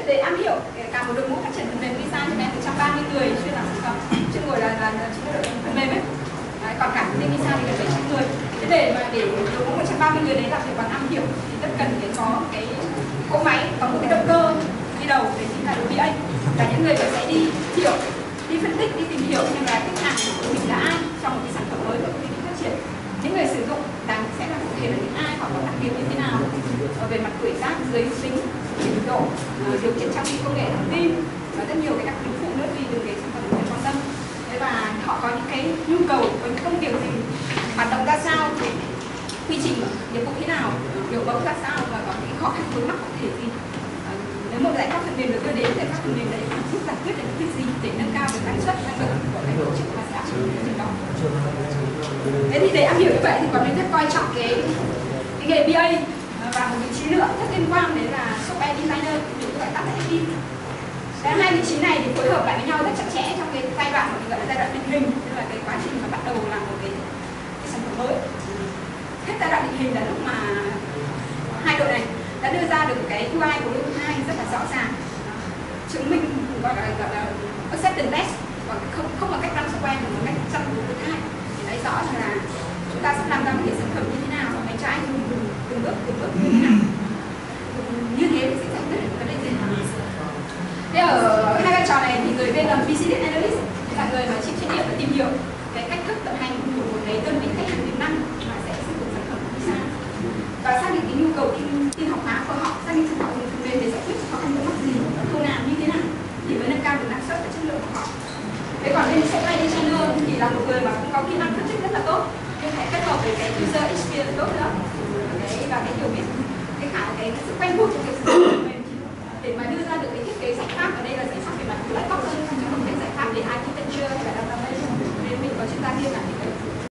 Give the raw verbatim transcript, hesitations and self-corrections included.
để am hiểu cả một đội ngũ phát triển phần mềm design cho em một trăm ba mươi người chuyên làm sản phẩm, chuyên ngồi là là chính là đội phần mềm ấy. Đấy, còn cả team design thì gần bảy trăm người. Thế để mà để đội ngũ một trăm ba mươi người đấy làm việc bằng am hiểu thì rất cần phải có cái cỗ máy, có một cái động cơ đi đầu, đấy chính là đội bê a, là những người sẽ đi hiểu, đi phân tích, đi tìm hiểu xem là khách hàng của mình là ai trong một cái sản phẩm mới của công ty phát triển, những người sử dụng đang sẽ là cụ thể là những ai, họ có đặc điểm như thế nào về mặt tuổi tác, giới tính, trình độ, điều kiện trang bị công nghệ thông tin và rất nhiều cái đặc điểm phụ nữa tùy từng cái sản phẩm mình quan tâm. Thế và họ có những cái nhu cầu, có những công việc gì, hoạt động ra sao, quy trình nghiệp vụ thế nào, biểu mẫu ra sao và có những khó khăn vướng mắc cụ thể gì. Nếu một giải pháp phần mềm được đưa đến, giải pháp phần mềm đấy giúp giải quyết được những việc gì để nâng cao được năng suất, năng lượng của cái tổ chức và sẽ áp dụng cái đó. Thế thì để am hiểu như vậy thì bọn mình rất coi trọng cái, cái nghề bê a và một vị trí nữa rất liên quan đến là software designer, mình gọi tắt là ép đê. Cái hai vị trí này thì phối hợp lại với nhau rất chặt chẽ trong cái giai đoạn mà mình gọi là giai đoạn định hình, tức là cái quá trình mà bắt đầu làm một cái, cái sản phẩm mới. Hết giai đoạn định hình là lúc mà hai đội này đã đưa ra được cái u i của đội hai rất là rõ ràng, chứng minh gọi là gọi là acceptance test, còn không không bằng cách run software mà bằng cách run của đội hai thì thấy rõ là chúng ta sẽ làm ra một cái sản phẩm như thế nào và máy trái dùng từng, từng bước từng bước như thế nào, như thế thì sẽ giải quyết được vấn đề gì. Thế ở hai vai trò này thì người bên làm business analyst là người mà chịu trách nhiệm và tìm hiểu cái cách thức vận hành của một cái đơn vị khách hàng tiềm năng mà sẽ sử dụng sản phẩm của design và xác định cái nhu cầu tin, tin học hóa của họ, xác định họ dùng phần mềm để giải quyết khó khăn vướng mắc gì, khâu nào như thế nào thì mới nâng cao được năng suất và chất lượng của họ. Thế còn bên software designer thì là một người mà cũng có kỹ năng phân tích rất là tốt, nhưng phải kết hợp với cái user experience tốt nữa, cái và cái hiểu biết, cái khả cái sự quen thuộc